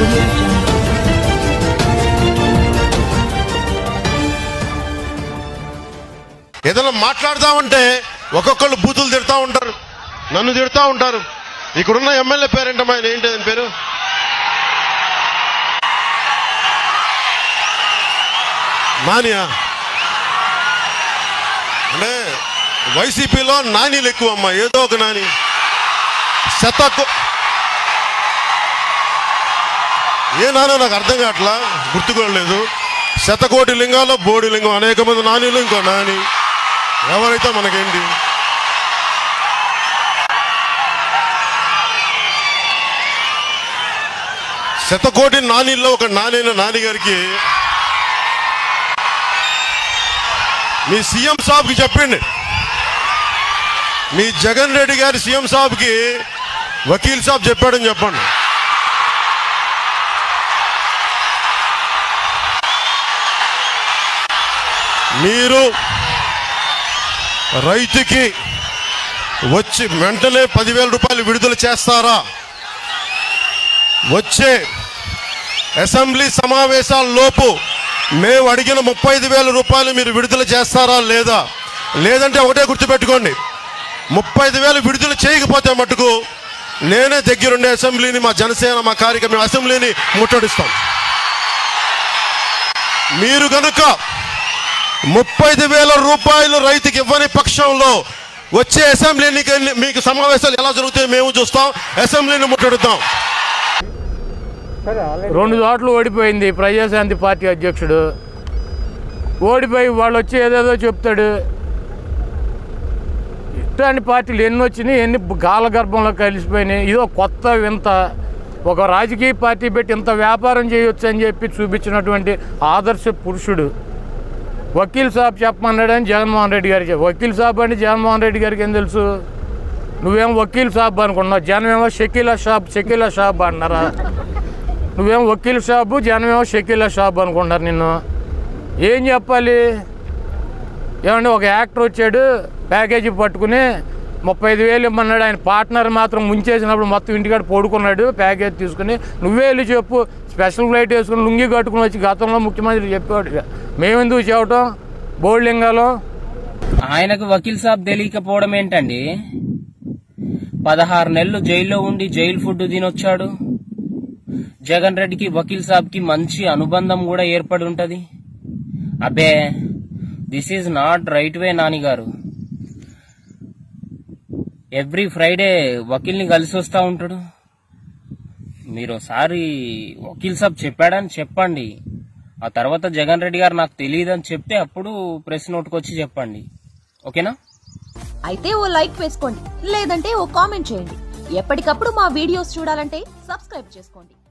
ఏదైనా మాట్లాడదామంటే ఒక్కొక్కళ్ళు బూతులు తిడతా ఉంటారు, నన్ను తిడతా ఉంటారు. ఇక్కడున్న ఎమ్మెల్యే పేరేంటమ్మా, ఆయన ఏంటి ఆయన పేరు? నానియా? అంటే వైసీపీలో నానీలు ఎక్కువ అమ్మా, ఏదో ఒక నాని. ఏ నానో నాకు అర్థం కావట్లా, గుర్తుకోలేదు. శతకోటి లింగాల్లో బోడి లింగం, అనేక మంది నానీలు, ఇంకో నాని. ఎవరైతే మనకేంటి? శతకోటి నానీల్లో ఒక నానైన నాని గారికి మీ సీఎం సాబ్కి చెప్పండి, మీ జగన్ రెడ్డి గారి సీఎం సాబ్కి వకీల్ సాబ్ చెప్పాడని చెప్పండి. మీరు రైతుకి వచ్చి వెంటనే 10,000 రూపాయలు విడుదల చేస్తారా? వచ్చే అసెంబ్లీ సమావేశాల లోపు మేము అడిగిన 35,000 రూపాయలు మీరు విడుదల చేస్తారా లేదా? లేదంటే ఒకటే గుర్తుపెట్టుకోండి, 35,000 విడుదల చేయకపోతే మటుకు నేనే దగ్గరుండే అసెంబ్లీని, మా జనసేన, మా కార్యక్రమం అసెంబ్లీని ముట్టడిస్తాం. మీరు కనుక 35,000 రూపాయలు రైతుకి ఇవ్వని పక్షంలో వచ్చే అసెంబ్లీ మీకు సమావేశాలు ఎలా జరుగుతాయో మేము చూస్తాం, అసెంబ్లీని ముట్టడుతాం. 2 చోట్ల ఓడిపోయింది ప్రజాశాంతి పార్టీ అధ్యక్షుడు. ఓడిపోయి వాళ్ళు వచ్చి ఏదేదో చెప్తాడు. ఇట్లాంటి పార్టీలు ఎన్ని వచ్చినాయి, ఎన్ని గాలగర్భంలో కలిసిపోయినాయి. ఇదో కొత్త వింత. ఒక రాజకీయ పార్టీ పెట్టి ఇంత వ్యాపారం చేయొచ్చు అని చెప్పి చూపించినటువంటి ఆదర్శ పురుషుడు. వకీల్ సాబ్ చెప్పమన్నాడని జగన్మోహన్ రెడ్డి గారికి. వకీల్ సాబ్ అంటే జగన్మోహన్ రెడ్డి గారికి ఏం తెలుసు? నువ్వేం వకీల్ సాబ్ అనుకున్నావు, జనమేమో షకీలా షాబ్ అన్నారా? నువ్వేం వకీల్ షాబు, జనమేమో షకీలా షాబ్ అనుకుంటారు నిన్ను. ఏం చెప్పాలి? ఏమంటే ఒక యాక్టర్ వచ్చాడు ప్యాకేజీ పట్టుకుని 35,000 ఇమ్మన్నాడు. ఆయన పార్ట్నర్ మాత్రం ముంచేసినప్పుడు మొత్తం ఇంటికాడ పడుకున్నాడు ప్యాకేజ్ తీసుకుని. నువ్వే వెళ్ళి చెప్పు, స్పెషల్ ఫ్లైట్ వేసుకుని లుంగి కట్టుకుని వచ్చి గతంలో ముఖ్యమంత్రి చెప్పాడు. మేమెందుకు చెప్పటం? బోర్డింగాలో ఆయనకు వకీల్ సాబ్ తెలియకపోవడం ఏంటండి? 16 నెలలు జైల్లో ఉండి జైలు ఫుడ్ తినొచ్చాడు. జగన్ రెడ్డికి వకీల్ సాబ్ కి మంచి అనుబంధం కూడా ఏర్పడి ఉంటది. అబ్బే, this is not right way Nani గారు. ఎవ్రీ ఫ్రైడే వకీల్ని కలిసి వస్తా ఉంటాడు. మీరు ఒకసారి వకీల్ సాబ్ చెప్పాడని చెప్పండి. ఆ తర్వాత జగన్ రెడ్డి గారు నాకు తెలియదని చెప్తే అప్పుడు ప్రెస్ నోట్కి వచ్చి చెప్పండి. ఓకేనా? అయితే ఓ లైక్ వేసుకోండి, లేదంటే ఓ కామెంట్ చేయండి. ఎప్పటికప్పుడు మా వీడియోస్ చూడాలంటే సబ్స్క్రైబ్ చేసుకోండి.